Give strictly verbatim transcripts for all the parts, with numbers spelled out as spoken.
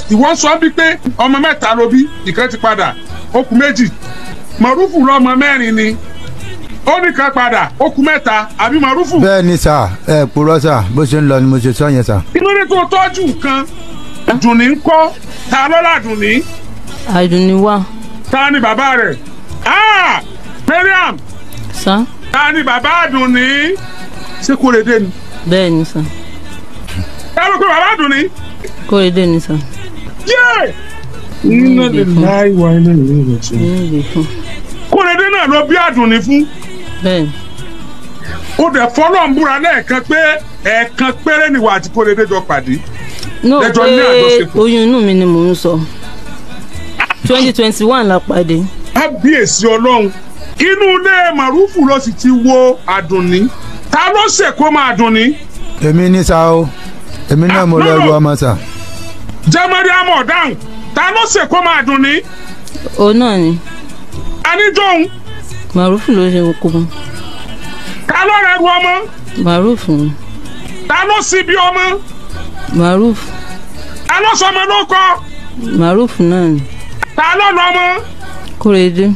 ìwọ sọ bí pé ọmọ mẹ́ta ló bí ìkan ti padà ó kù méjì Màrúfù lọ́mọ mẹ́rin ni ó nìkan padà ó kù mẹ́ta àbí Màrúfù. bẹ́ẹ̀ ni sà ẹ purọ́ sà bó ṣe ń lọ ni mo ṣe sọ yẹn sà. inú ní tó tọ́jú nǹkan Àdùnní ń kọ́ ta lọ́la Àdùnní. Àdùnní wà. ta ni bàbá rẹ̀? ah Mariam. sá. ta ni bàbá Àdùnní? ṣé Kóredé ni. bẹ́ẹ̀ ni sà. ta ló pe bàbá Àdùnní? Kóredé ni sà. yé. iná lè láì wá iná lè lè ṣe. Kóredé náà ló bí Àdùnní fún. bẹ́ẹ̀ni. ó dẹ̀ fọlọ́ ń búra lẹ́ẹ̀kan pé ẹ̀ẹ̀kan péré ni wà àti Kóredé jọ pàdé. no pé oyún inú mi ni mò ń sọ twenty twenty one la pàdé. kábíyèsí Ọlọ́run inú ilé Màrúfù ló sì ti wo Àdùnní ta ló ṣèkó máa Àdùnní. èmi ní sá o èmi náà mo lọ ru ọmọ sà. jẹ́mọ́rí àmọ̀ dáhùn ta ló ṣèkó máa Àdùnní. òun náà ni. aníjọ́hún. Màrúfù ló ṣe kó mọ́. ta ló rẹ̀ ru ọmọ. Màrúfù ni. ta ló sì bí ọmọ. Màrúfù. ta ló sọmọ ló kọ. Màrúfù náà ni. ta ló lọ́mọ. Kóredé.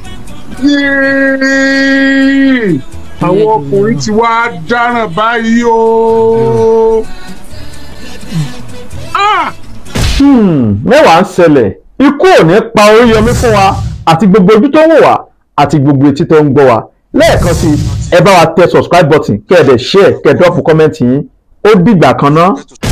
àwọn ọkùnrin ti wá dáràn báyìí o. mẹ́wàá ń ṣẹlẹ̀ ikú ò ní pa Oríyọmí fún wa àti gbogbo ojú tó ń wò wá àti gbogbo etí tó ń gbọ́ wa lẹ́ẹ̀kan sí ẹ bá wa tẹ subscribe button kẹ́ ẹ dẹ̀ share kẹ́ ẹ drop comment yín ó dìgbà kan náà.